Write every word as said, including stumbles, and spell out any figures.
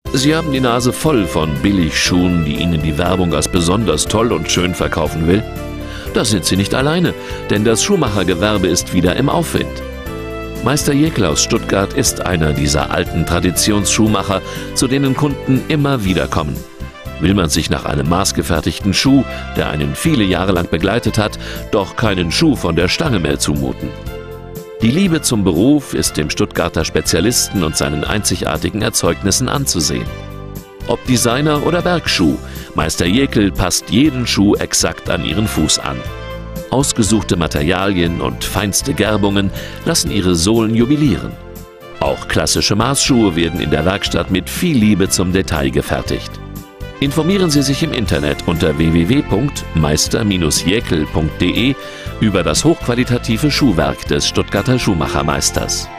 Sie haben die Nase voll von Billigschuhen, die Ihnen die Werbung als besonders toll und schön verkaufen will? Da sind Sie nicht alleine, denn das Schuhmachergewerbe ist wieder im Aufwind. Meister Jekyll aus Stuttgart ist einer dieser alten Traditionsschuhmacher, zu denen Kunden immer wieder kommen. Will man sich nach einem maßgefertigten Schuh, der einen viele Jahre lang begleitet hat, doch keinen Schuh von der Stange mehr zumuten. Die Liebe zum Beruf ist dem Stuttgarter Spezialisten und seinen einzigartigen Erzeugnissen anzusehen. Ob Designer oder Bergschuh, Meister Jekyll passt jeden Schuh exakt an ihren Fuß an. Ausgesuchte Materialien und feinste Gerbungen lassen ihre Sohlen jubilieren. Auch klassische Maßschuhe werden in der Werkstatt mit viel Liebe zum Detail gefertigt. Informieren Sie sich im Internet unter w w w punkt meister jekyll punkt de über das hochqualitative Schuhwerk des Stuttgarter Schuhmachermeisters.